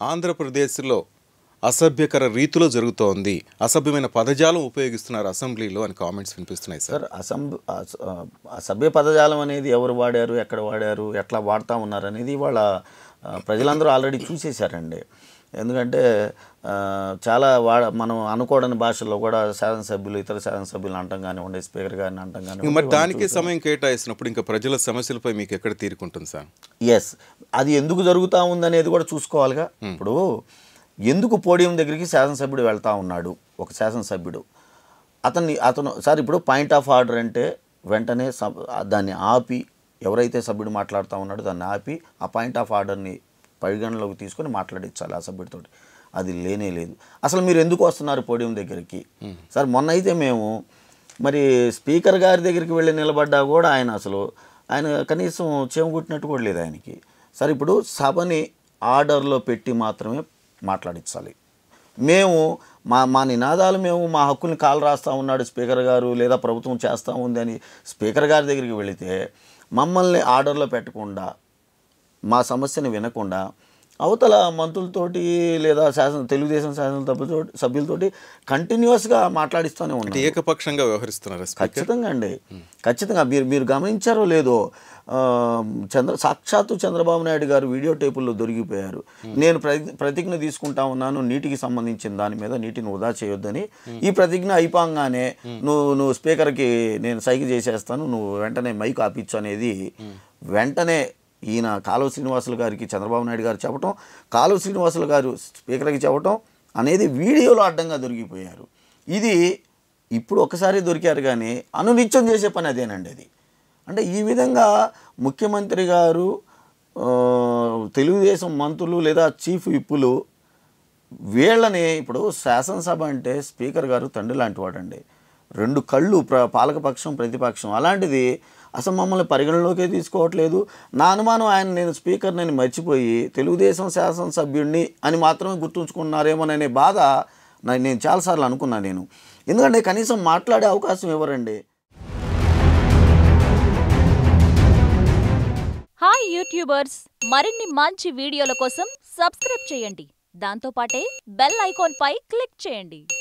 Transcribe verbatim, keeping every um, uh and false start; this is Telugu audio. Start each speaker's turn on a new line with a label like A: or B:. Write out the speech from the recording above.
A: ఆంధ్రప్రదేశ్లో అసభ్యకర రీతిలో జరుగుతోంది, అసభ్యమైన పదజాలం ఉపయోగిస్తున్నారు అసెంబ్లీలో అని కామెంట్స్ వినిపిస్తున్నాయి సార్.
B: అసెంబ్లీ అసభ్య పదజాలం అనేది ఎవరు వాడారు, ఎక్కడ వాడారు, ఎట్లా వాడుతూ ఉన్నారు అనేది వాళ్ళ ప్రజలందరూ ఆల్రెడీ చూసేశారండి. ఎందుకంటే చాలా వాడ మనం అనుకోవడానికి భాషల్లో కూడా శాసనసభ్యులు ఇతర శాసనసభ్యులు అంటాం కానివ్వండి, స్పీకర్ గారిని అంటాం కానివ్వండి.
A: మరి దానికి సమయం కేటాయిస్తున్నప్పుడు ఇంకా ప్రజల సమస్యలపై మీకు ఎక్కడ తీరుకుంటుంది సార్?
B: ఎస్, అది ఎందుకు జరుగుతూ ఉందనేది కూడా చూసుకోవాలిగా. ఇప్పుడు ఎందుకు పోడియం దగ్గరికి శాసనసభ్యుడు వెళ్తూ ఉన్నాడు, ఒక శాసనసభ్యుడు అతన్ని అతను సార్ ఇప్పుడు పాయింట్ ఆఫ్ ఆర్డర్ అంటే వెంటనే దాన్ని ఆపి, ఎవరైతే సభ్యుడు మాట్లాడుతూ ఉన్నాడో దాన్ని ఆపి ఆ పాయింట్ ఆఫ్ ఆర్డర్ని పరిగణలోకి తీసుకొని మాట్లాడించాలి ఆ సభ్యుడితో. అది లేనే లేదు. అసలు మీరు ఎందుకు వస్తున్నారు పోడియం దగ్గరికి సార్? మొన్న అయితే మేము మరి స్పీకర్ గారి దగ్గరికి వెళ్ళి నిలబడ్డా కూడా ఆయన అసలు ఆయన కనీసం చేమగుట్టినట్టు కూడా లేదు ఆయనకి. సార్ ఇప్పుడు సభని ఆర్డర్లో పెట్టి మాత్రమే మాట్లాడించాలి. మేము మా మా నినాదాలు మేము మా హక్కుల్ని కాలు రాస్తూ ఉన్నాడు స్పీకర్ గారు లేదా ప్రభుత్వం చేస్తూ ఉంది అని స్పీకర్ గారి దగ్గరికి వెళితే మమ్మల్ని ఆర్డర్లో పెట్టకుండా, మా సమస్యను వినకుండా అవతల మంత్రులతోటి లేదా శాసన తెలుగుదేశం శాసనసభ్యులతో సభ్యులతోటి కంటిన్యూస్గా మాట్లాడిస్తూనే ఉన్నారు.
A: ఏకపక్షంగా వ్యవహరిస్తున్నారు.
B: ఖచ్చితంగా అండి, ఖచ్చితంగా. మీరు మీరు గమనించారో లేదో, చంద్ర సాక్షాత్తు చంద్రబాబు నాయుడు గారు వీడియో టేపుల్లో దొరికిపోయారు. నేను ప్రతిజ్ఞ తీసుకుంటా ఉన్నాను నీటికి సంబంధించిన దాని మీద, నీటిని వృధా చేయొద్దని. ఈ ప్రతిజ్ఞ అయిపోగానే నువ్వు నువ్వు స్పీకర్కి నేను సైగ చేసేస్తాను, నువ్వు వెంటనే మైక్ ఆపించు అనేది వెంటనే ఈయన కాలువ శ్రీనివాసులు గారికి చంద్రబాబు నాయుడు గారు చెప్పటం, కాలువ శ్రీనివాసులు గారు స్పీకర్కి చెప్పటం అనేది వీడియోలో అడ్డంగా దొరికిపోయారు. ఇది ఇప్పుడు ఒకసారి దొరికారు కానీ అనునిత్యం చేసే పని అదేనండి. అది అంటే ఈ విధంగా ముఖ్యమంత్రి గారు, తెలుగుదేశం మంత్రులు లేదా చీఫ్ విప్పులు వీళ్ళని, ఇప్పుడు శాసనసభ అంటే స్పీకర్ గారు తండ్రి లాంటి వాడండి, రెండు కళ్ళు ప్ర పాలకపక్షం ప్రతిపక్షం. అలాంటిది అసలు మమ్మల్ని పరిగణలోకే తీసుకోవట్లేదు. నా అనుమానం ఆయన నేను స్పీకర్ నేను మర్చిపోయి తెలుగుదేశం శాసనసభ్యుడిని అని మాత్రమే గుర్తుంచుకున్నారేమోననే బాధ నేను చాలాసార్లు అనుకున్నాను నేను. ఎందుకంటే కనీసం మాట్లాడే అవకాశం ఇవ్వరండి.
C: హాయ్ యూట్యూబర్స్, మరిన్ని మంచి వీడియోల కోసం సబ్స్క్రైబ్ చేయండి, దాంతోపాటే బెల్ ఐకాన్ పై క్లిక్ చేయండి.